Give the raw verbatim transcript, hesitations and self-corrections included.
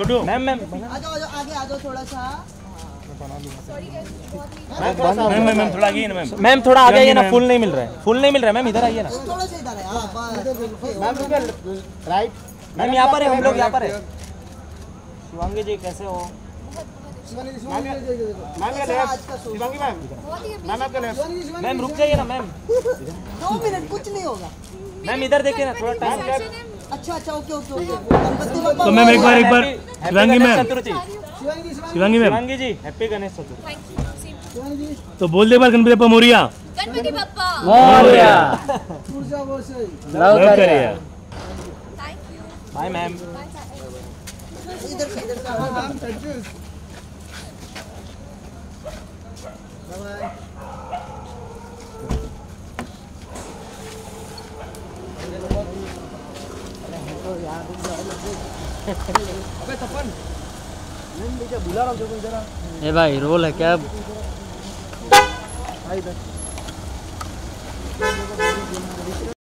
छोटू ma'am ma'am आ जाओ आगे आ जाओ थोड़ा सा। मैम मैम मैम थोड़ा आगे ना मैम मैम थोड़ा आ जाइए ना, फुल नहीं मिल रहा है, फुल नहीं मिल रहा है मैम, इधर आइए ना थोड़ा सा इधर है। हां मैम। राइट मैम, यहाँ पर है हम लोग, यहाँ पर है। शिवांगी जी कैसे हो? मैम रुक जाइए ना मैम, दो मिनट कुछ नहीं होगा मैम इधर देखिए ना, थोड़ा टाइम। अच्छा अच्छा okay okay okay Ganpati Bappa. तो मैम एक बार एक बार Shivangi ma'am Chaturthi, Shivangi ma'am Shivangi ji happy Ganesh Chaturthi. तो बोल दे बार गणपति बप्पा मोरिया। गणपति बप्पा मोरिया। लव करिए। Bye ma'am. इधर से इधर से हां थैंक यू बाय बाय। अबे तपन नहीं, मुझे बुला रहा हूं, जरा ए भाई रोल है क्या? इधर